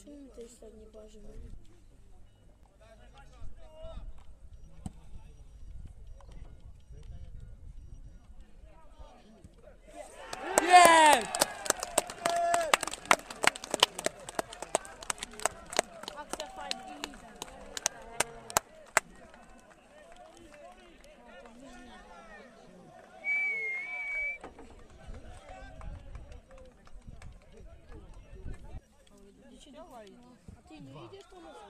Czemu my też tak nie ważymy? Nie! Akcja fajna. A ty nie idziesz to na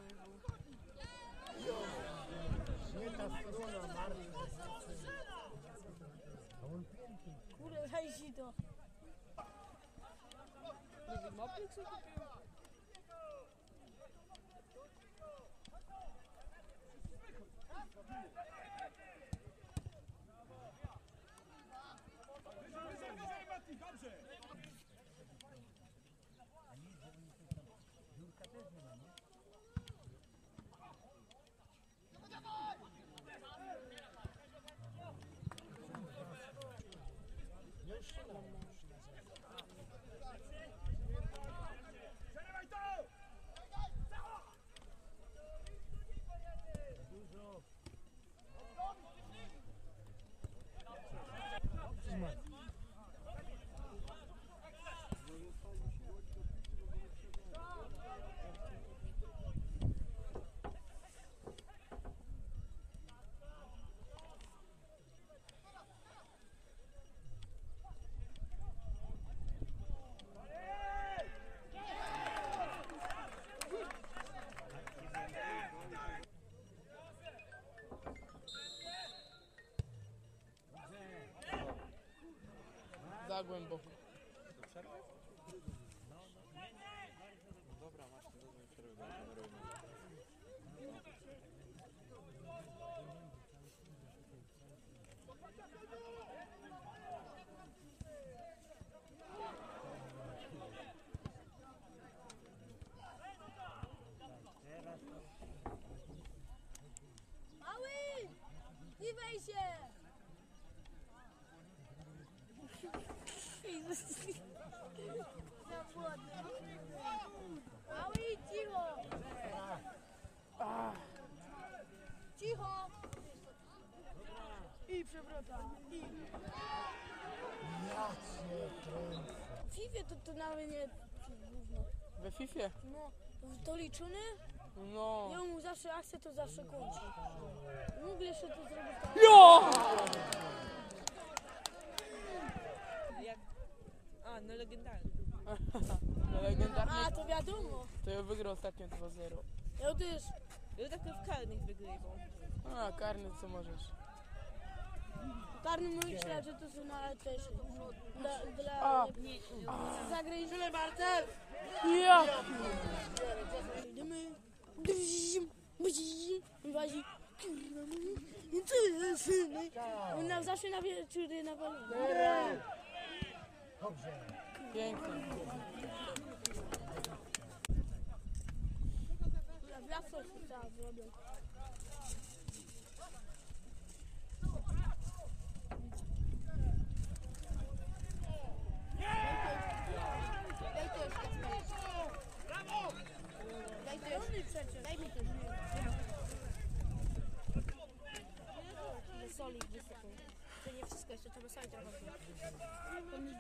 Nie ta strona, Martin. kurde, weź si to. Za głęboko. Dobra, masz to dobrze przerwę. Mały! Nie weź się! Mały, cicho! Cicho! I przewrota. I. Ja cię kręcę. W FIFA to nawet nie... Gówno. We Fifie? No, to liczony? No. Ja mu zawsze akcję to zawsze kończy. Mógł jeszcze to zrobić tak. Jo! A, no legendarny. No legendarny. A, to wiadomo. To ja wygrał ostatnio 2-0. Ja też. Ja tak w karnych wygrywał. A, karny co możesz. Karny myślę, że to są na też. A. Zagraj. Tyle Bartel! Ja! Idziemy. Wazi. Co jest? On nam zawsze na wieczory na walę. Dobrze. Pięknie. Wiatro się trzeba zrobić. Daj mi to. Soli wysypał. To nie wszystko, jeszcze trzeba soli trochę. To mi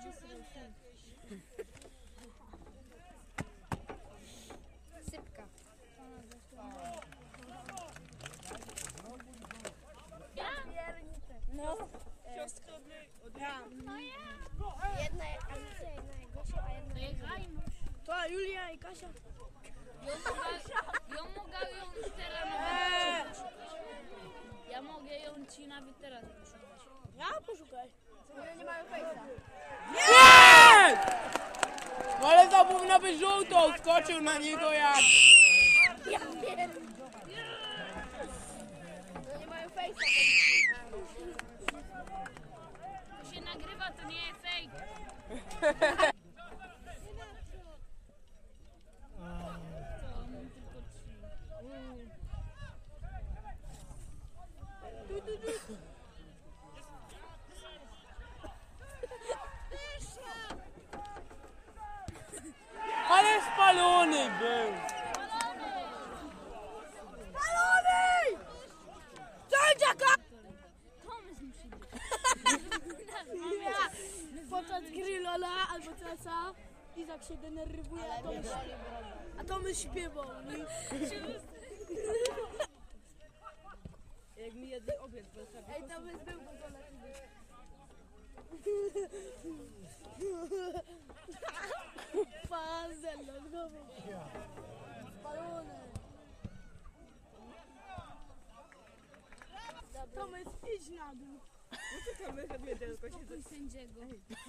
sypka. No. Siostra Jedna Alicja, jedna Gosia, a jedna to Julia i Kasia. Ja mogę ją teraz nawet Ja mogę ją ci nawet teraz poszukać. Ja poszukaj. One nie mają fejsa. Nie! No ale to powinno być żółtą. Skoczył na niego jak... Ja wiem. One nie mają fejsa. To się nagrywa, to nie jest fake. Ale spalony był! Balony! Sędziaka! Pomysł musi być. Podczas gry Lola albo Cesa Izak się denerwuje, a to my śpiewał. Jak mi jedli obiad w Warszawie. Ej, to my z tyłu go Fazel, no znowu. Balony. Tomek, idź na dół. Kamera mnie tylko się Spokój sędziego.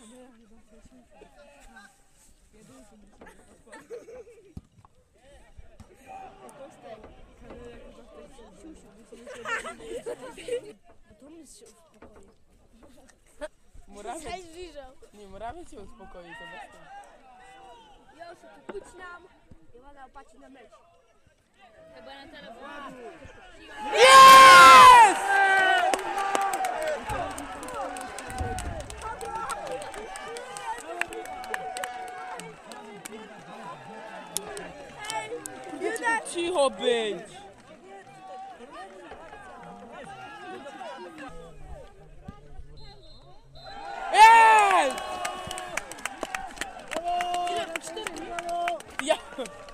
Tomek się uspokoi. Murawiec, Cześć, Żiżo. nie, Murawiec się uspokoi, to bez tego. Josiu, tu pójdź nam. I ona opaci na mecz. Chyba na telefonie. Jest! Cicho być! Jest! Ja...